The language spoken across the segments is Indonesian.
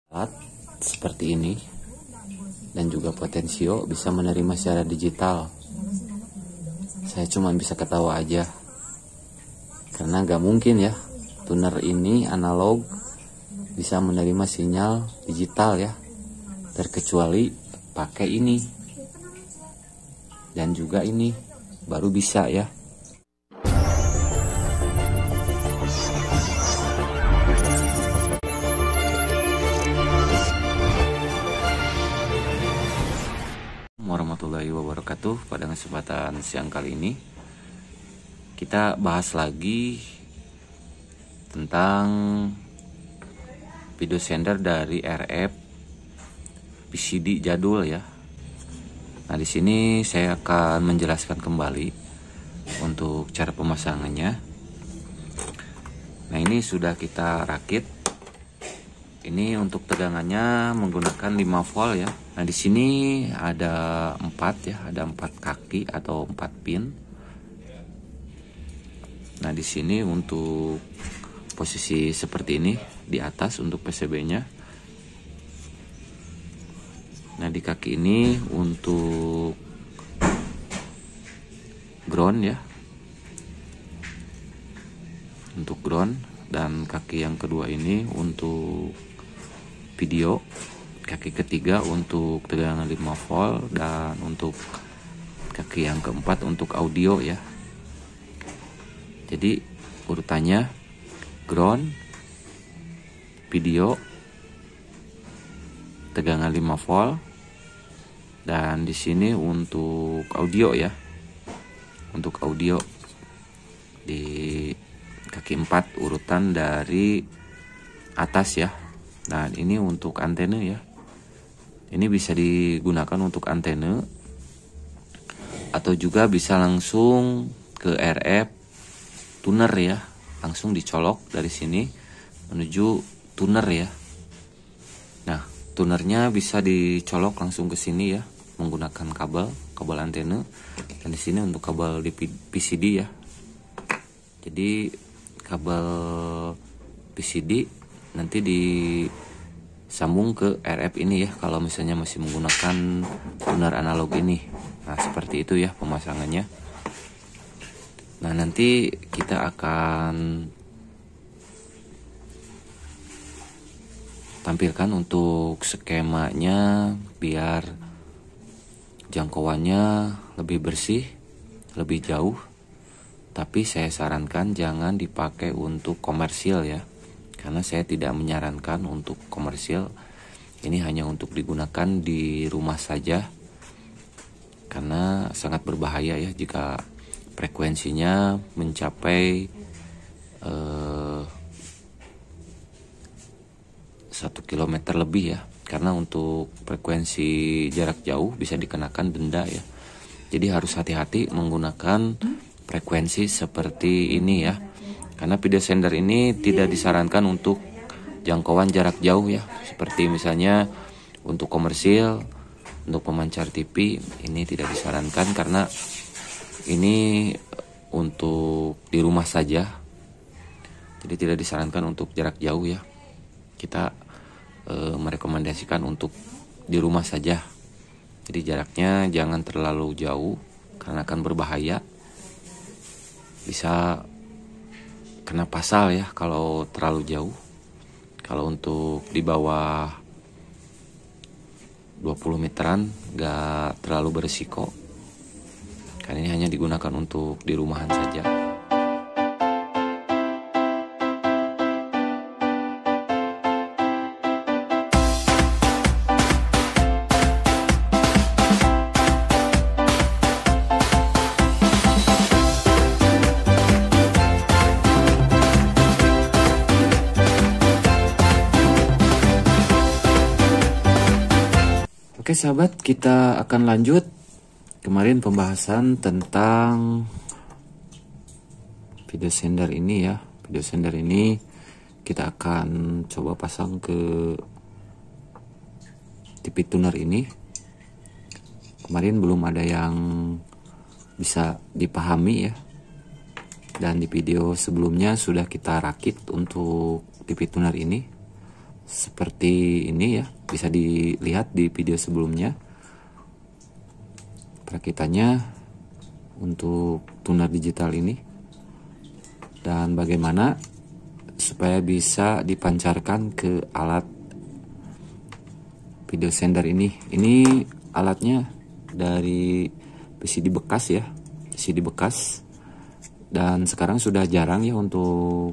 Alat seperti ini dan juga potensio bisa menerima secara digital. Saya cuma bisa ketawa aja karena gak mungkin ya tuner ini analog bisa menerima sinyal digital ya, terkecuali pakai ini dan juga ini baru bisa ya. Warahmatullahi wabarakatuh. Pada kesempatan siang kali ini kita bahas lagi tentang video sender dari RF PCD jadul ya. Nah, di sini saya akan menjelaskan kembali untuk cara pemasangannya. Nah, ini sudah kita rakit. Ini untuk tegangannya menggunakan 5 volt ya. Nah, di sini ada 4 ya, ada 4 kaki atau 4 pin. Nah, di sini untuk posisi seperti ini di atas untuk PCB-nya. Nah, di kaki ini untuk ground ya. Untuk ground, dan kaki yang kedua ini untuk video, kaki ketiga untuk tegangan 5 volt, dan untuk kaki yang keempat untuk audio ya. Jadi urutannya ground, video, tegangan 5 volt, dan di sini untuk audio ya. Untuk audio di kaki 4 urutan dari atas ya. Nah, ini untuk antena ya. Ini bisa digunakan untuk antena atau juga bisa langsung ke RF tuner ya. Langsung dicolok dari sini menuju tuner ya. Nah, tunernya bisa dicolok langsung ke sini ya menggunakan kabel antena, dan di sini untuk kabel di PCD ya. Jadi kabel PCD nanti disambung ke RF ini ya kalau misalnya masih menggunakan tuner analog ini. Nah, seperti itu ya pemasangannya. Nah, nanti kita akan tampilkan untuk skemanya biar jangkauannya lebih bersih, lebih jauh. Tapi saya sarankan jangan dipakai untuk komersil ya, karena saya tidak menyarankan untuk komersil. Ini hanya untuk digunakan di rumah saja, karena sangat berbahaya ya jika frekuensinya mencapai 1 km lebih ya. Karena untuk frekuensi jarak jauh bisa dikenakan denda ya. Jadi harus hati-hati menggunakan frekuensi seperti ini ya. Karena video sender ini tidak disarankan untuk jangkauan jarak jauh ya. Seperti misalnya untuk komersil, untuk pemancar TV, ini tidak disarankan karena ini untuk di rumah saja. Jadi tidak disarankan untuk jarak jauh ya. Kita merekomendasikan untuk di rumah saja. Jadi jaraknya jangan terlalu jauh karena akan berbahaya. Bisa kena pasal ya kalau terlalu jauh. Kalau untuk di bawah 20 meteran gak terlalu berisiko, karena ini hanya digunakan untuk di rumahan saja. Oke sahabat, kita akan lanjut. Kemarin pembahasan tentang video sender ini ya. Video sender ini kita akan coba pasang ke TV tuner ini. Kemarin belum ada yang bisa dipahami ya. Dan di video sebelumnya sudah kita rakit untuk TV tuner ini. seperti ini ya, bisa dilihat di video sebelumnya perakitannya untuk tuner digital ini, dan bagaimana supaya bisa dipancarkan ke alat video sender ini. Ini alatnya dari PCD bekas ya, PCD bekas, dan sekarang sudah jarang ya untuk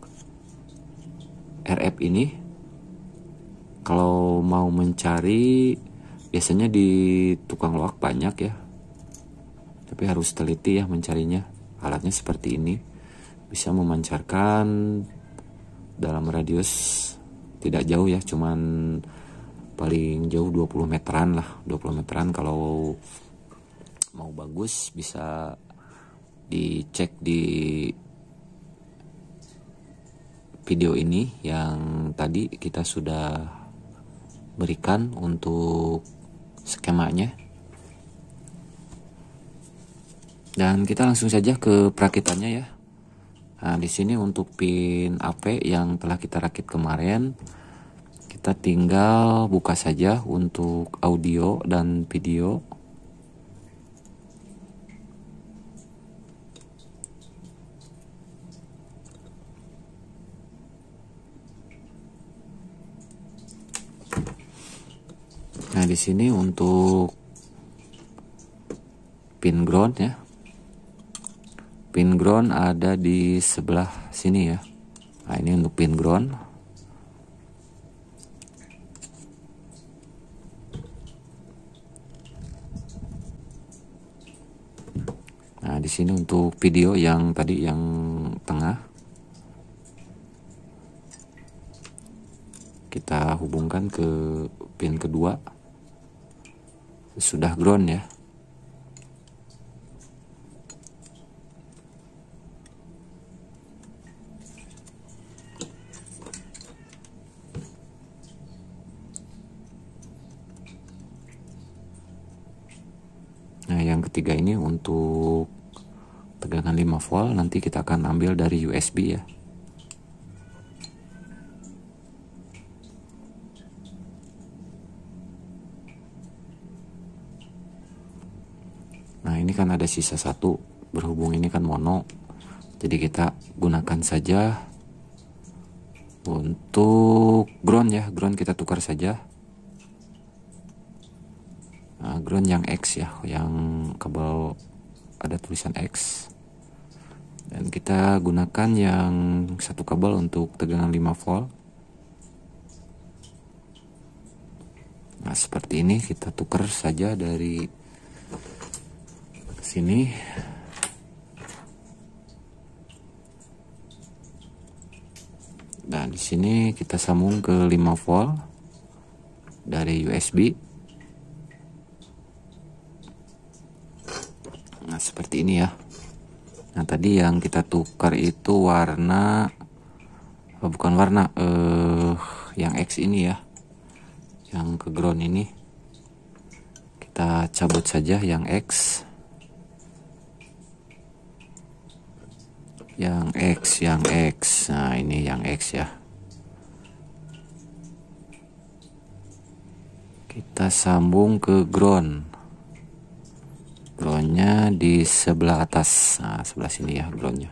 RF ini. Kalau mau mencari biasanya di tukang loak banyak ya, tapi harus teliti ya mencarinya. Alatnya seperti ini, bisa memancarkan dalam radius tidak jauh ya, cuman paling jauh 20 meteran lah, 20 meteran. Kalau mau bagus bisa dicek di video ini yang tadi kita sudah berikan untuk skemanya. Dan kita langsung saja ke perakitannya ya. Nah, di sini untuk pin AP yang telah kita rakit kemarin, kita tinggal buka saja untuk audio dan video. Nah, di sini untuk pin ground ya. Pin ground ada di sebelah sini ya. Nah, ini untuk pin ground. Nah, di sini untuk video yang tadi yang tengah, kita hubungkan ke pin kedua. Sudah ground ya. Nah, yang ketiga ini untuk tegangan 5 volt, nanti kita akan ambil dari USB ya. Nah, ini kan ada sisa satu, berhubung ini kan mono, jadi kita gunakan saja untuk ground ya. Ground kita tukar saja. Nah, ground yang X ya, yang kabel ada tulisan X, dan kita gunakan yang satu kabel untuk tegangan 5 volt. Nah, seperti ini kita tukar saja dari sini. Dan di sini kita sambung ke 5 volt dari USB. Nah, seperti ini ya. Nah, tadi yang kita tukar itu warna, bukan warna, yang X ini ya, yang ke ground ini. Kita cabut saja yang X, yang X. Nah, ini yang X ya. Kita sambung ke groundnya di sebelah atas. Nah, sebelah sini ya groundnya.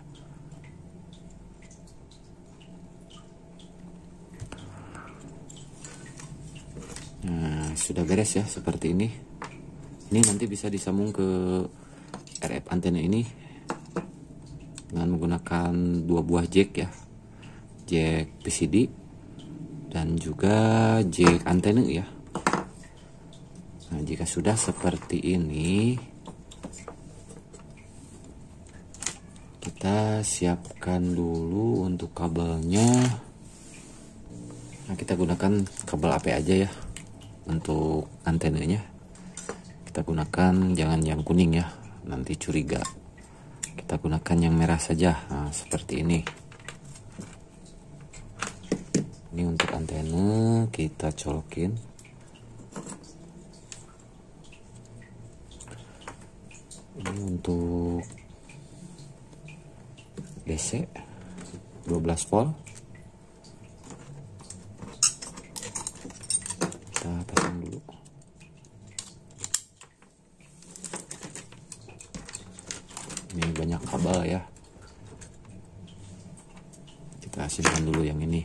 Nah, sudah beres ya seperti ini. Ini nanti bisa disambung ke RF antena ini dengan menggunakan 2 buah jack ya, jack PCD dan juga jack antena ya. Nah, jika sudah seperti ini, kita siapkan dulu untuk kabelnya. Nah, kita gunakan kabel AP aja ya untuk antenanya. Kita gunakan jangan yang kuning ya, nanti curiga. Kita gunakan yang merah saja. Nah, seperti ini. Ini untuk antena kita colokin. Ini untuk DC 12 volt. kita pasang dulu. Ini banyak kabel ya, kita simpan dulu yang ini.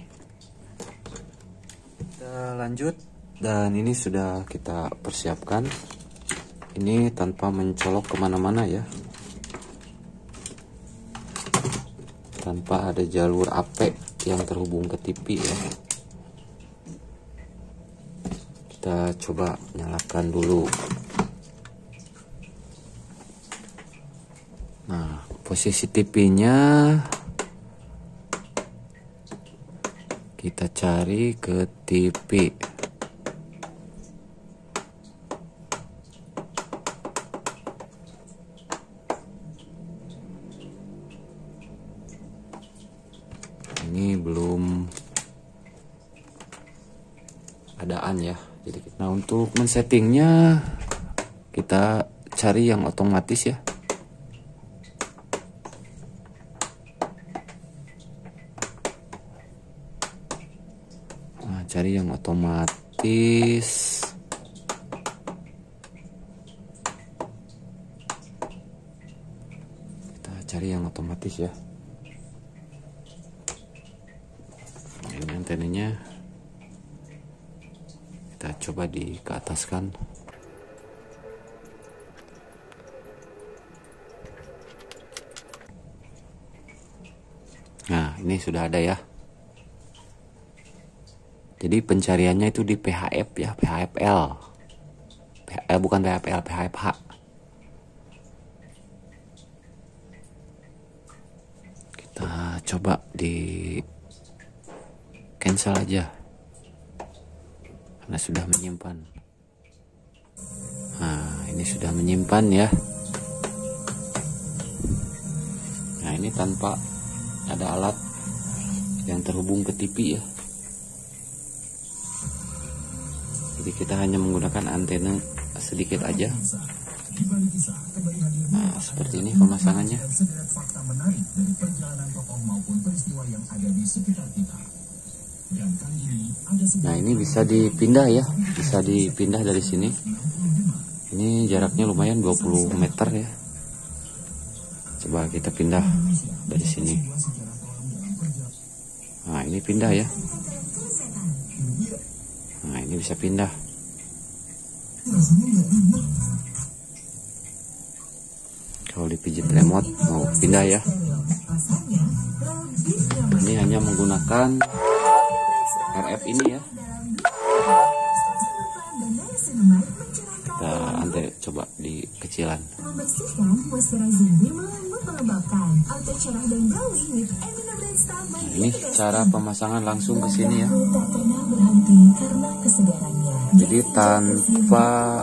Kita lanjut, dan ini sudah kita persiapkan. Ini tanpa mencolok kemana-mana ya, tanpa ada jalur AP yang terhubung ke TV ya. Kita coba nyalakan dulu. Nah, posisi TV-nya kita cari ke TV. Ini belum adaan ya. Jadi, nah untuk men-settingnya kita cari yang otomatis ya. Nah, cari yang otomatis. Kita cari yang otomatis ya. Nah, ini antenanya kita coba ke ataskan. Nah, ini sudah ada ya. Jadi pencariannya itu di PHF ya, PHFL. Bukan PHFL, PHFH. Kita coba di cancel aja, karena sudah menyimpan. Nah, ini sudah menyimpan ya. Nah, ini tanpa ada alat yang terhubung ke TV ya. Jadi kita hanya menggunakan antena sedikit aja. Nah, seperti ini pemasangannya. Nah, ini bisa dipindah ya, bisa dipindah dari sini. Ini jaraknya lumayan 20 meter ya. Coba kita pindah dari sini. Nah, ini pindah ya. Nah, ini bisa pindah. Kalau dipijit remote mau pindah ya. Ini hanya menggunakan RF ini ya. Kita antena coba di kecilan. Nah, ini cara pemasangan langsung ke sini ya. Jadi tanpa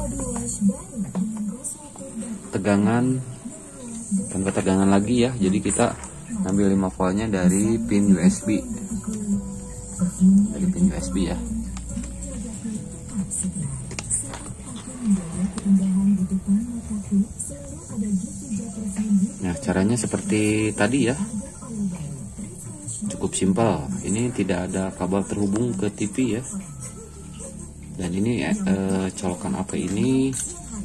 tegangan lagi ya. Jadi kita ambil 5 voltnya dari pin USB. Dari pin USB ya. Nah, caranya seperti tadi ya. Cukup simpel. Ini tidak ada kabel terhubung ke TV ya. Dan ini colokan AP ini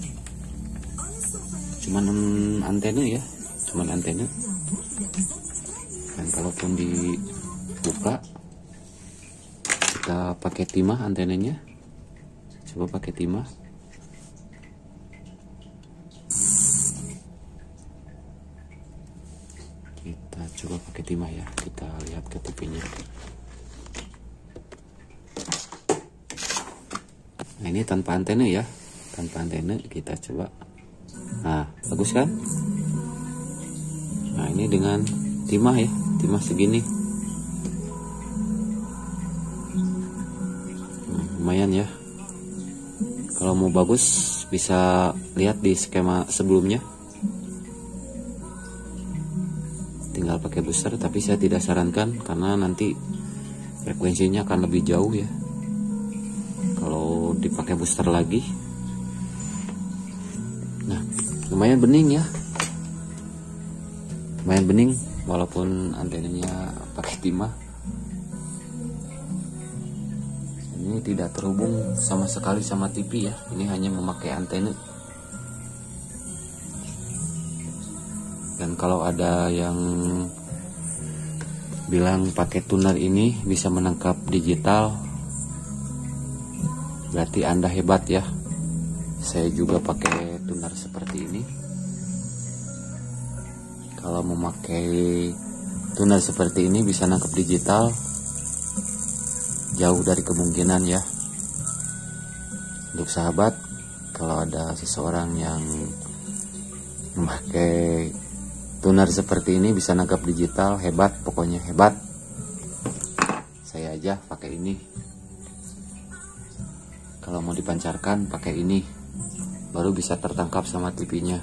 cuman antena ya, cuman antena. Dan kalaupun dibuka, kita pakai timah antenanya. Coba pakai timah. Kita coba pakai timah ya. Kita lihat ke TV-nya. Nah, ini tanpa antena ya, tanpa antena kita coba. Nah, bagus kan? Nah, ini dengan timah ya, timah segini. Nah, lumayan ya. Kalau mau bagus bisa lihat di skema sebelumnya. Tinggal pakai booster, tapi saya tidak sarankan karena nanti frekuensinya akan lebih jauh ya. Kalau dipakai booster lagi. Nah, lumayan bening ya. Lumayan bening walaupun antenanya pakai timah. Ini kami tidak terhubung sama sekali sama TV ya. Ini hanya memakai antena. Dan kalau ada yang bilang pakai tuner ini bisa menangkap digital, berarti Anda hebat ya. Saya juga pakai tuner seperti ini. Kalau memakai tuner seperti ini bisa nangkap digital, jauh dari kemungkinan ya. Untuk sahabat, kalau ada seseorang yang memakai tuner seperti ini bisa nangkap digital, hebat, pokoknya hebat. Saya aja pakai ini. Kalau mau dipancarkan pakai ini, baru bisa tertangkap sama TV-nya.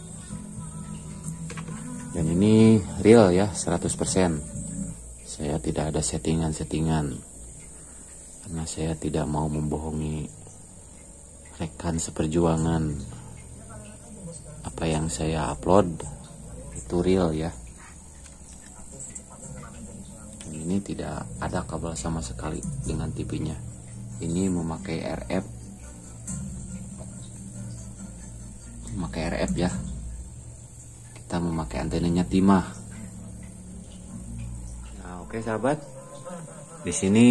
Dan ini real ya, 100%. Saya tidak ada settingan-settingan, karena saya tidak mau membohongi rekan seperjuangan. Apa yang saya upload itu real ya. Dan ini tidak ada kabel sama sekali dengan TV-nya. Ini memakai RF. Memakai RF ya. Kita memakai antenanya timah. Nah, oke sahabat. Di sini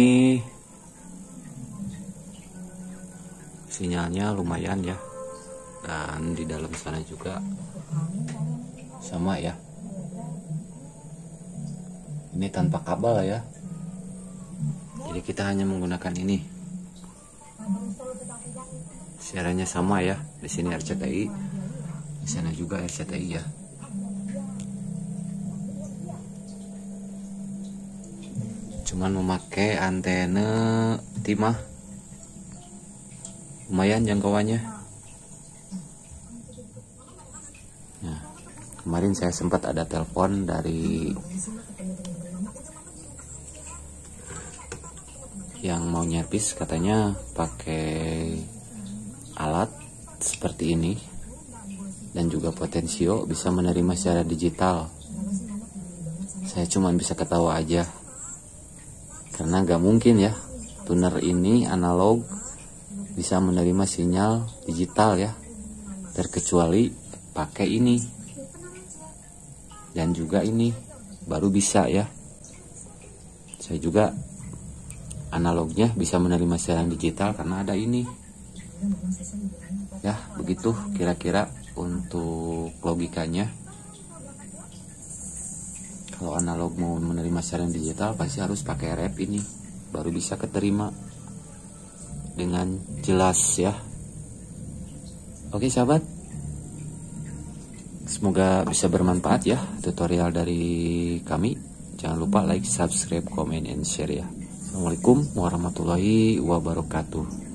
sinyalnya lumayan ya, dan di dalam sana juga sama ya. Ini tanpa kabel ya, jadi kita hanya menggunakan ini. Siarannya sama ya, di sini RCTI, di sana juga RCTI ya. Cuman memakai antena timah. Lumayan jangkauannya. Nah, kemarin saya sempat ada telepon dari yang mau nyervis, katanya pakai alat seperti ini dan juga potensio bisa menerima secara digital. Saya cuma bisa ketawa aja, karena gak mungkin ya tuner ini analog bisa menerima sinyal digital ya, terkecuali pakai ini dan juga ini baru bisa ya. Saya juga analognya bisa menerima siaran digital karena ada ini ya. Begitu kira-kira untuk logikanya. Kalau analog mau menerima siaran digital pasti harus pakai RF ini, baru bisa keterima dengan jelas ya. Oke sahabat, semoga bisa bermanfaat ya tutorial dari kami. Jangan lupa like, subscribe, comment, and share ya. Assalamualaikum warahmatullahi wabarakatuh.